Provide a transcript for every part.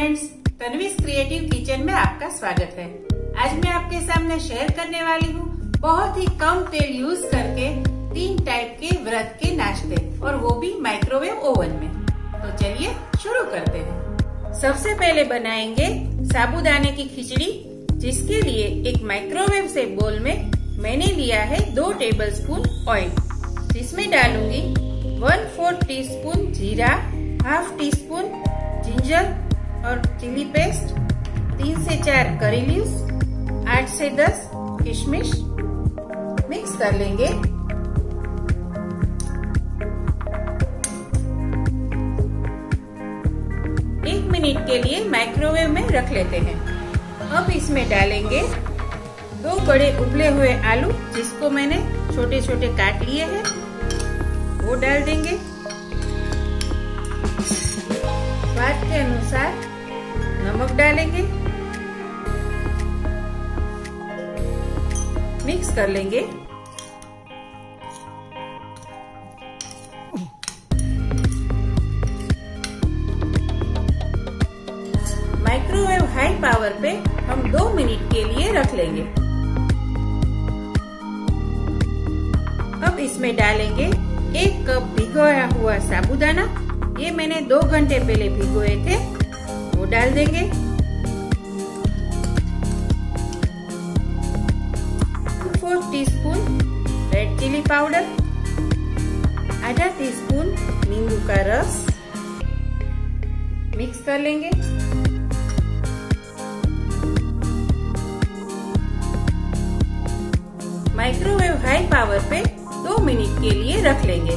Friends, तन्वीज creative kitchen में आपका स्वागत है। आज मैं आपके सामने शेयर करने वाली हूँ बहुत ही कम तेल यूज करके 3 टाइप के व्रत के नाश्ते, और वो भी माइक्रोवेव ओवन में। तो चलिए शुरू करते हैं। सबसे पहले बनाएंगे साबूदाने की खिचड़ी, जिसके लिए एक माइक्रोवेव से बोल में मैंने लिया है 2 टेबलस्पून ऑयल, जिसमें डालूंगी 1/4 टीस्पून जीरा, हाफ टी स्पून जिंजर और चिली पेस्ट, 3 से 4 करी लीव्स, 8 से 10 किशमिश। मिक्स कर लेंगे। एक मिनट के लिए माइक्रोवेव में रख लेते हैं। अब इसमें डालेंगे 2 बड़े उबले हुए आलू, जिसको मैंने छोटे छोटे काट लिए हैं, वो डाल देंगे। स्वाद के अनुसार नमक डालेंगे। मिक्स कर लेंगे। माइक्रोवेव हाई पावर पे हम 2 मिनट के लिए रख लेंगे। अब इसमें डालेंगे 1 कप भिगोया हुआ साबूदाना। ये मैंने 2 घंटे पहले भिगोए थे, वो डाल देंगे। 4 टीस्पून रेड चिली पाउडर, आधा टीस्पून नींबू का रस। मिक्स कर लेंगे। माइक्रोवेव हाई पावर पे 2 मिनट के लिए रख लेंगे।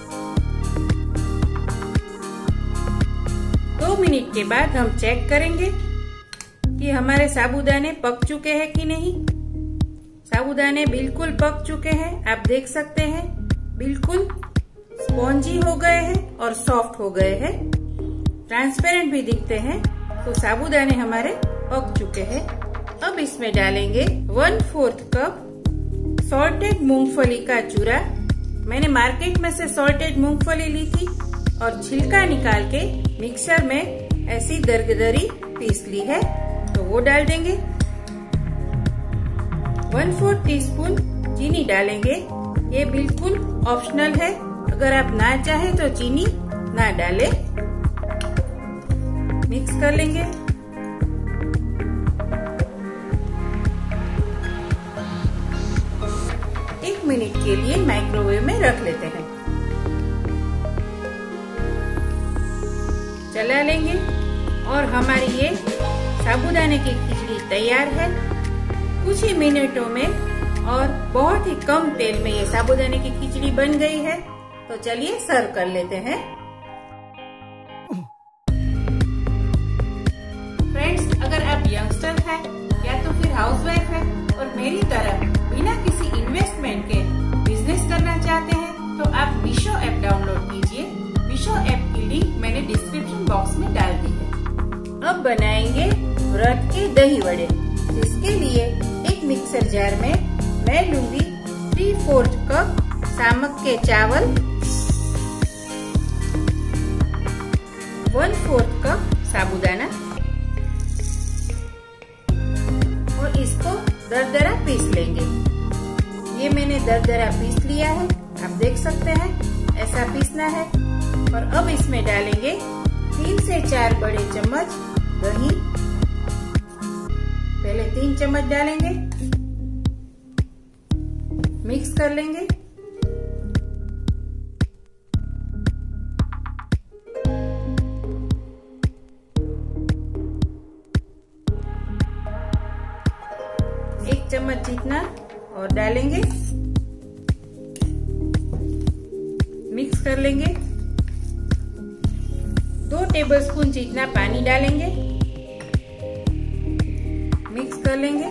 2 मिनट के बाद हम चेक करेंगे कि हमारे साबूदाने पक चुके हैं कि नहीं। साबूदाने बिल्कुल पक चुके हैं, आप देख सकते हैं, बिल्कुल स्पॉन्जी हो गए हैं और सॉफ्ट हो गए हैं, ट्रांसपेरेंट भी दिखते हैं। तो साबूदाने हमारे पक चुके हैं। अब इसमें डालेंगे 1/4 कप सॉल्टेड मूंगफली का चूरा। मैंने मार्केट में से सॉल्टेड मूंगफली ली थी और छिलका निकाल के मिक्सर में ऐसी दरदरी पीस ली है, तो वो डाल देंगे। 1/4 टीस्पून चीनी डालेंगे। ये बिल्कुल ऑप्शनल है, अगर आप ना चाहे तो चीनी ना डालें। मिक्स कर लेंगे। एक मिनट के लिए माइक्रोवेव में रख लेते हैं। चला लेंगे और हमारी ये साबूदाने की खिचड़ी तैयार है। कुछ ही मिनटों में और बहुत ही कम तेल में ये साबूदाने की खिचड़ी बन गई है। तो चलिए सर्व कर लेते हैं। फ्रेंड्स, अगर आप यंगस्टर हैं या तो फिर हाउसवाइफ है और मेरी तरह बिना किसी इन्वेस्टमेंट के बिजनेस करना चाहते हैं, तो आप मीशो ऐप डाउनलोड कीजिए। मीशो ऐप की लिंक मैंने डिस्क्रिप्शन बॉक्स में डाल दी है। अब बनाएंगे व्रत के दही वड़े, जिसके लिए एक मिक्सर जार में मैं लूंगी 3/4 कप सामक के चावल, 1/4 कप साबूदाना, और इसको दरदरा पीस लेंगे। ये मैंने दरदरा पीस लिया है, आप देख सकते हैं, ऐसा पीसना है। और अब इसमें डालेंगे 3 से 4 बड़े चम्मच दही। पहले 3 चम्मच डालेंगे, मिक्स कर लेंगे। एक चम्मच जितना और डालेंगे, मिक्स कर लेंगे। 2 टेबलस्पून जितना पानी डालेंगे, मिक्स कर लेंगे।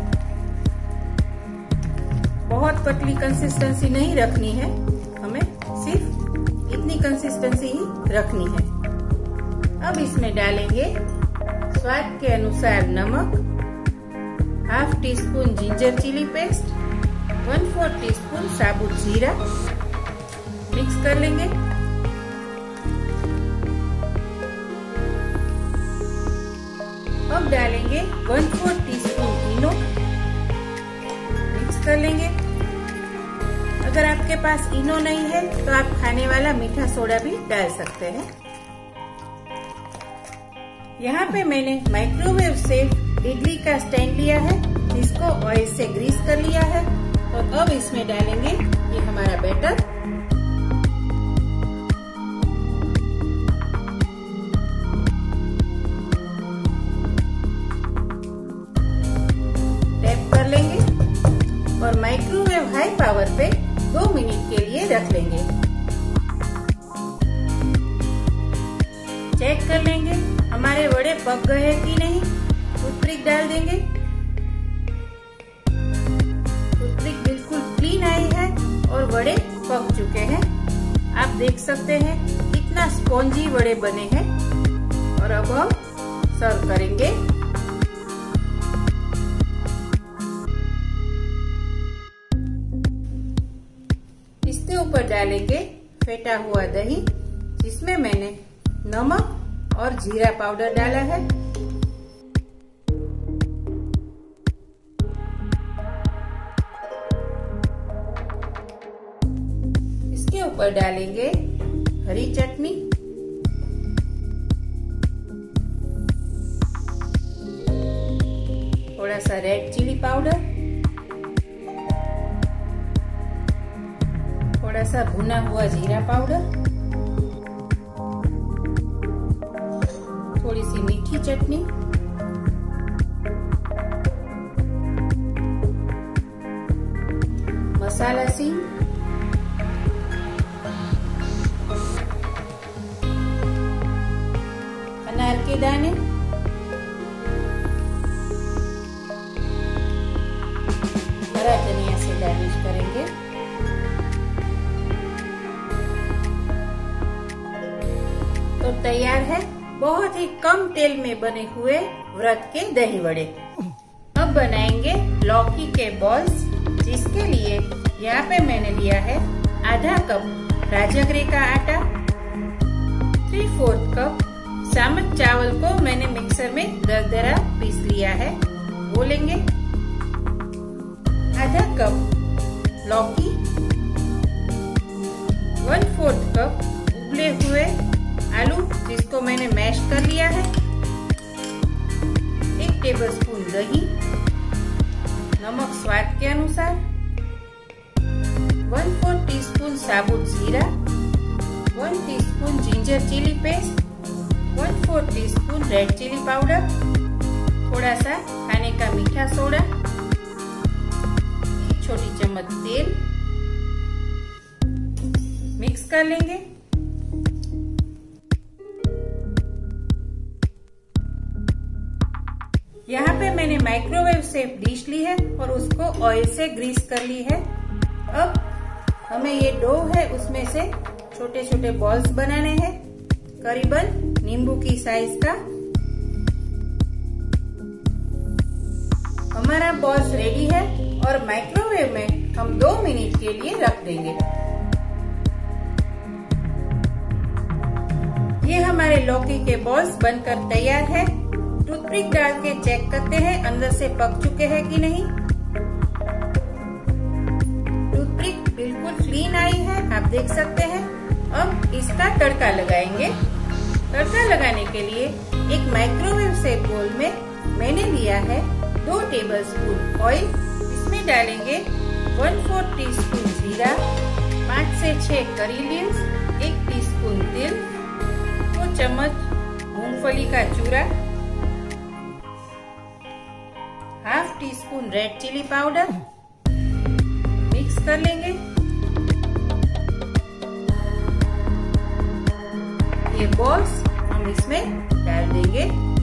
बहुत पतली कंसिस्टेंसी नहीं रखनी है, हमें सिर्फ इतनी कंसिस्टेंसी ही रखनी है। अब इसमें डालेंगे स्वाद के अनुसार नमक, half teaspoon ginger chilli paste, 1/4 teaspoon साबुत जीरा। मिक्स कर लेंगे। अब डालेंगे 1/4 टीस्पून इनो, मिक्स कर लेंगे। अगर आपके पास इनो नहीं है तो आप खाने वाला मीठा सोडा भी डाल सकते हैं। यहाँ पे मैंने माइक्रोवेव सेफ इडली का स्टैंड लिया है, जिसको ऑयल से ग्रीस कर लिया है। और अब इसमें डालेंगे ये हमारा बैटर। टैप कर लेंगे और माइक्रोवेव हाई पावर पे 2 मिनट के लिए रख लेंगे। चेक कर लेंगे हमारे वड़े पक गए हैं कि नहीं। टूथपिक डाल देंगे। टूथपिक बिल्कुल क्लीन आई है और वड़े पक चुके हैं। आप देख सकते हैं कितना स्पॉन्जी वड़े बने हैं। और अब हम सर्व करेंगे। इसके ऊपर डालेंगे फेटा हुआ दही, जिसमें मैंने नमक और जीरा पाउडर डाला है। इसके ऊपर डालेंगे हरी चटनी, थोड़ा सा रेड चिली पाउडर, थोड़ा सा भुना हुआ जीरा पाउडर, थोड़ी सी मीठी चटनी, मसाला सींग, अनार के दाने, हरा धनिया से गार्निश करेंगे। तो तैयार है बहुत ही कम तेल में बने हुए व्रत के दही वड़े। अब बनाएंगे लौकी के बॉल्स, जिसके लिए यहाँ पे मैंने लिया है आधा कप राजगिरे का आटा, 3/4 कप सामक चावल को मैंने मिक्सर में दरदरा पीस लिया है, वो लेंगे। आधा कप लौकी, 1/4 कप उबले हुए आलू, जिसको मैंने मैश कर लिया है, 1 टेबलस्पून दही, नमक स्वाद के अनुसार, 1/4 टीस्पून साबुत जीरा, 1 teaspoon ginger chilli paste, 1/4 teaspoon red chilli powder, थोड़ा सा खाने का मीठा सोडा, 1 छोटी चम्मच तेल, मिक्स कर लेंगे। यहाँ पे मैंने माइक्रोवेव सेफ डिश ली है और उसको ऑयल से ग्रीस कर ली है। अब हमें ये डो है उसमें से छोटे छोटे बॉल्स बनाने हैं, करीबन नींबू की साइज का। हमारा बॉल्स रेडी है और माइक्रोवेव में हम 2 मिनट के लिए रख देंगे। ये हमारे लौकी के बॉल्स बनकर तैयार है। टूथपिक डाल के चेक करते हैं अंदर से पक चुके हैं कि नहीं। टूथपिक बिल्कुल क्लीन आई है, आप देख सकते हैं। अब इसका तड़का लगाएंगे। तड़का लगाने के लिए एक माइक्रोवेव सेफ बोल में मैंने लिया है 2 टेबलस्पून ऑयल। इसमें डालेंगे 1/4 टीस्पून जीरा, 5 से 6 करी लीव्स, 1 टीस्पून तिल, 2 चम्मच मूंगफली का चूरा, 1/2 teaspoon red chilli powder, mix कर लेंगे। ये बॉल्स हम इसमें डाल देंगे।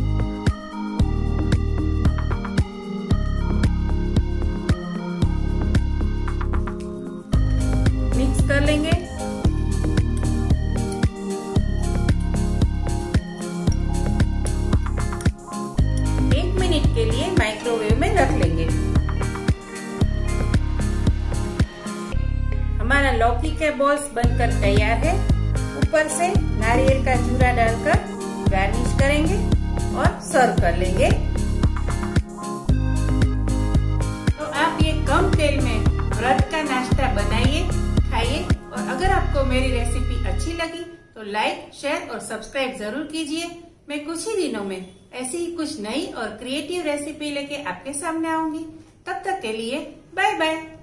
मिक्स कर लेंगे। के लिए माइक्रोवेव में रख लेंगे। हमारा लौकी के बॉल्स बनकर तैयार है। ऊपर से नारियल का चूरा डालकर गार्निश करेंगे और सर्व कर लेंगे। आपको मेरी रेसिपी अच्छी लगी तो लाइक, शेयर और सब्सक्राइब जरूर कीजिए। मैं कुछ ही दिनों में ऐसी ही कुछ नई और क्रिएटिव रेसिपी लेके आपके सामने आऊंगी। तब तक के लिए बाय बाय।